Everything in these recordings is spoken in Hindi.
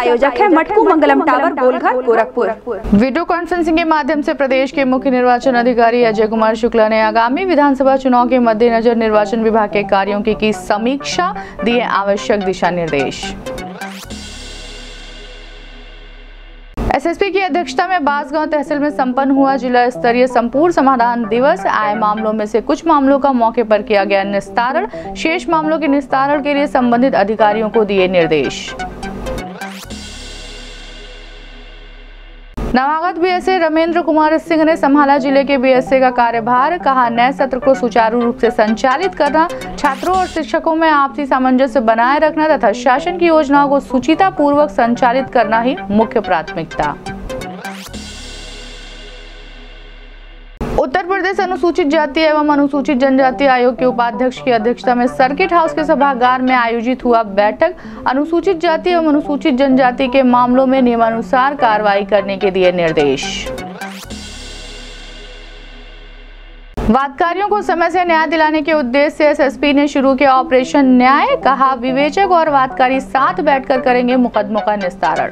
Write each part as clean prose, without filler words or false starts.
प्रायोजक है Matku Mangalam tower, Golghar, Gorakhpur. Video conferencing के माध्यम से प्रदेश के मुख्य निर्वाचन अधिकारी अजय कुमार शुक्ला ने आगामी विधानसभा चुनाव के मद्देनजर निर्वाचन विभाग के कार्यों की समीक्षा, दिए आवश्यक दिशा निर्देश। एसएसपी की अध्यक्षता में बांसगांव तहसील में संपन्न हुआ जिला स्तरीय संपूर्ण समाधान दिवस। आए मामलों में से कुछ मामलों का मौके पर किया गया निस्तारण, शेष मामलों के निस्तारण के लिए संबंधित अधिकारियों को दिए निर्देश। नवागत बीएसए रमेंद्र कुमार सिंह ने संभाला जिले के बीएसए का कार्यभार। कहा, नए सत्र को सुचारू रूप से संचालित करना, छात्रों और शिक्षकों में आपसी सामंजस्य बनाए रखना तथा शासन की योजनाओं को सुचिता पूर्वक संचालित करना ही मुख्य प्राथमिकता। उत्तर प्रदेश अनुसूचित जाति एवं अनुसूचित जनजाति आयोग के उपाध्यक्ष की अध्यक्षता में सर्किट हाउस के सभागार में आयोजित हुआ बैठक। अनुसूचित जाति एवं अनुसूचित जनजाति के मामलों में नियमानुसार कार्रवाई करने के दिए निर्देश। वादकारियों को समय से न्याय दिलाने के उद्देश्य से एसएसपी ने शुरू किया ऑपरेशन न्याय। कहा, विवेचक और वादकारी साथ बैठकर करेंगे मुकदमों का निस्तारण।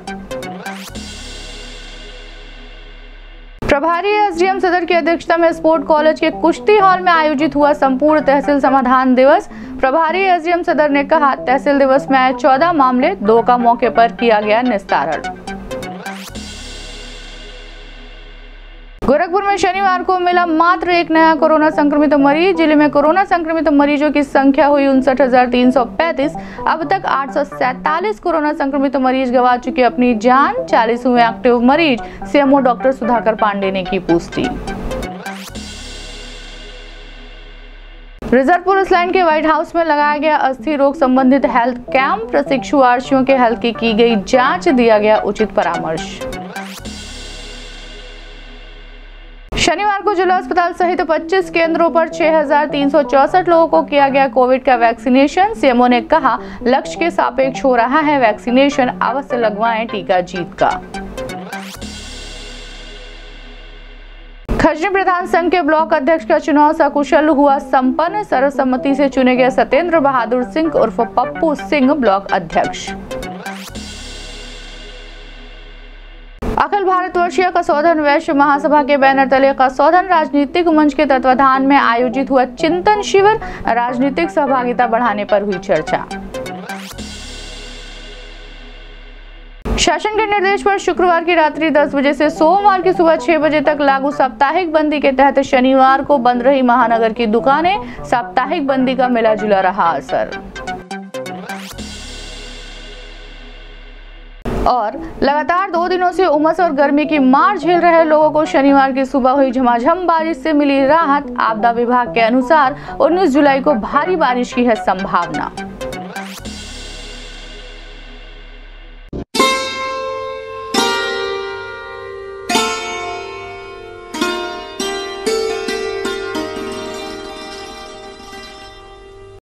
प्रभारी एसडीएम सदर की अध्यक्षता में स्पोर्ट कॉलेज के कुश्ती हॉल में आयोजित हुआ संपूर्ण तहसील समाधान दिवस। प्रभारी एसडीएम सदर ने कहा, तहसील दिवस में आए 14 मामले, 2 का मौके पर किया गया निस्तारण। गोरखपुर में शनिवार को मिला मात्र एक नया कोरोना संक्रमित मरीज। जिले में कोरोना संक्रमित मरीजों की संख्या हुई 59,335। अब तक 847 कोरोना संक्रमित मरीज गंवा चुके अपनी जान। 40 हुए एक्टिव मरीज। सीएमओ डॉक्टर सुधाकर पांडे ने की पुष्टि। रिजर्व पुलिस लाइन के व्हाइट हाउस में लगाया गया अस्थि रोग संबंधित हेल्थ कैंप। प्रशिक्षु आरक्षियों के हेल्थ की गई जांच, दिया गया उचित परामर्श। शनिवार को जिला अस्पताल सहित 25 केंद्रों पर 6,364 लोगों को किया गया कोविड का वैक्सीनेशन। सीएमओ ने कहा, लक्ष्य के सापेक्ष हो रहा है वैक्सीनेशन, अवश्य लगवाएं, टीका जीत का। खजनी प्रधान संघ के ब्लॉक अध्यक्ष का चुनाव सकुशल हुआ संपन्न। सर्वसम्मति से चुने गए सत्येंद्र बहादुर सिंह उर्फ पप्पू सिंह ब्लॉक अध्यक्ष। अखिल भारतवर्षीय कसौधन वैश्य महासभा के बैनर तले कसौधन राजनीतिक मंच के तत्वाधान में आयोजित हुआ चिंतन शिविर। राजनीतिक सहभागिता बढ़ाने पर हुई चर्चा। शासन के निर्देश पर शुक्रवार की रात्रि 10 बजे से सोमवार की सुबह 6 बजे तक लागू साप्ताहिक बंदी के तहत शनिवार को बंद रही महानगर की दुकानें। साप्ताहिक बंदी का मिला जुला रहा असर। और लगातार 2 दिनों से उमस और गर्मी की मार झेल रहे लोगों को शनिवार की सुबह हुई झमाझम बारिश से मिली राहत। आपदा विभाग के अनुसार 19 जुलाई को भारी बारिश की है संभावना।